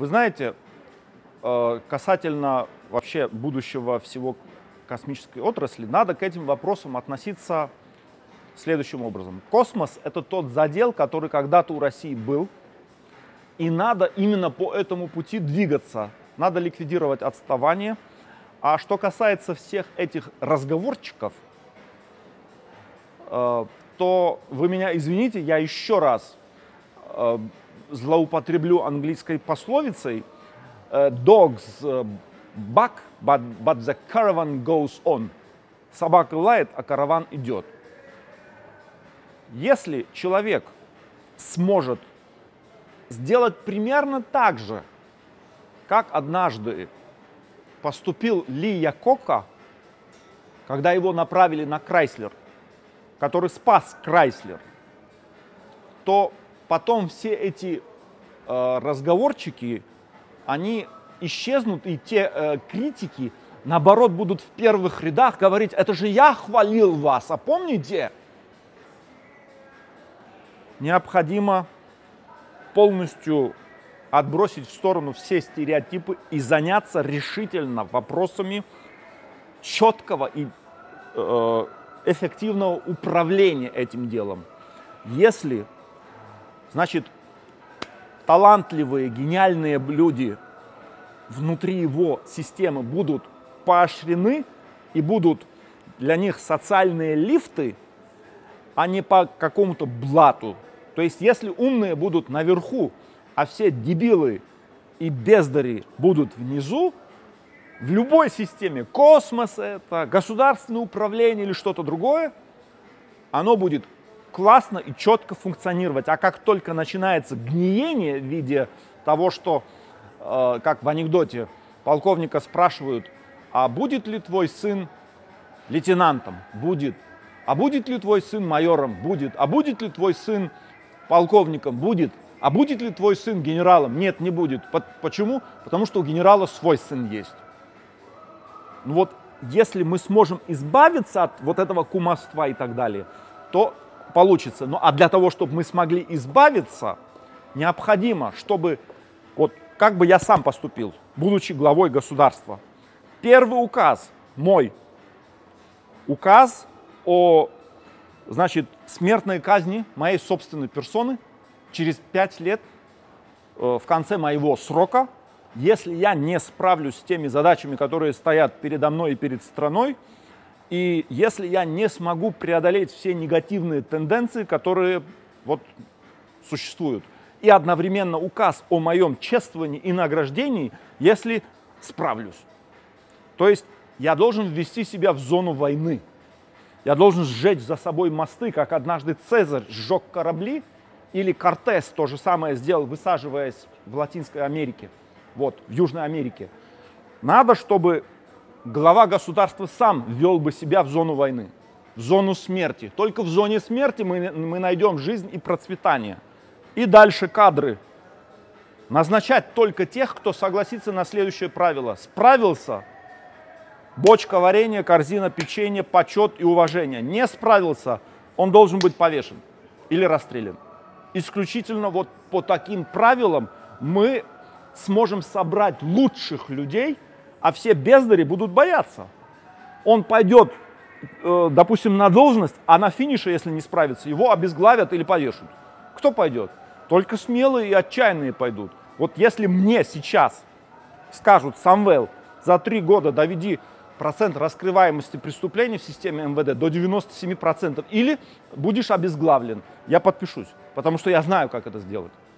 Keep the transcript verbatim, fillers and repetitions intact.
Вы знаете, касательно вообще будущего всего космической отрасли, надо к этим вопросам относиться следующим образом. Космос — это тот задел, который когда-то у России был, и надо именно по этому пути двигаться. Надо ликвидировать отставание. А что касается всех этих разговорчиков, то вы меня извините, я еще раз злоупотреблю английской пословицей «Dogs bark, but, but the caravan goes on». Собака лает, а караван идет. Если человек сможет сделать примерно так же, как однажды поступил Ли Якока, когда его направили на Крайслер, который спас Крайслер, то потом все эти э, разговорчики, они исчезнут, и те э, критики, наоборот, будут в первых рядах говорить: это же я хвалил вас, а помните? Необходимо полностью отбросить в сторону все стереотипы и заняться решительно вопросами четкого и э, эффективного управления этим делом. Если, значит, талантливые, гениальные люди внутри его системы будут поощрены и будут для них социальные лифты, а не по какому-то блату. То есть если умные будут наверху, а все дебилы и бездари будут внизу, в любой системе, космос это, государственное управление или что-то другое, оно будет классно и четко функционировать. А как только начинается гниение в виде того, что, э, как в анекдоте, полковника спрашивают: а будет ли твой сын лейтенантом? Будет. А будет ли твой сын майором? Будет. А будет ли твой сын полковником? Будет. А будет ли твой сын генералом? Нет, не будет. Почему? Потому что у генерала свой сын есть. Ну вот, если мы сможем избавиться от вот этого кумовства и так далее, то получится. Ну а для того, чтобы мы смогли избавиться, необходимо, чтобы, вот как бы я сам поступил, будучи главой государства. Первый указ мой, указ о, значит, смертной казни моей собственной персоны через пять лет, э, в конце моего срока, если я не справлюсь с теми задачами, которые стоят передо мной и перед страной, и если я не смогу преодолеть все негативные тенденции, которые вот существуют, и одновременно указ о моем чествовании и награждении, если справлюсь. То есть я должен ввести себя в зону войны. Я должен сжечь за собой мосты, как однажды Цезарь сжег корабли, или Кортес то же самое сделал, высаживаясь в Латинской Америке, вот, в Южной Америке. Надо, чтобы глава государства сам ввел бы себя в зону войны, в зону смерти. Только в зоне смерти мы, мы найдем жизнь и процветание. И дальше кадры. Назначать только тех, кто согласится на следующее правило. Справился — бочка варенья, корзина печенья, почет и уважение. Не справился — он должен быть повешен или расстрелян. Исключительно вот по таким правилам мы сможем собрать лучших людей, а все бездари будут бояться. Он пойдет, э, допустим, на должность, а на финише, если не справится, его обезглавят или повешут. Кто пойдет? Только смелые и отчаянные пойдут. Вот если мне сейчас скажут: Самвел, за три года доведи процент раскрываемости преступлений в системе эм вэ дэ до девяноста семи процентов, или будешь обезглавлен, я подпишусь, потому что я знаю, как это сделать.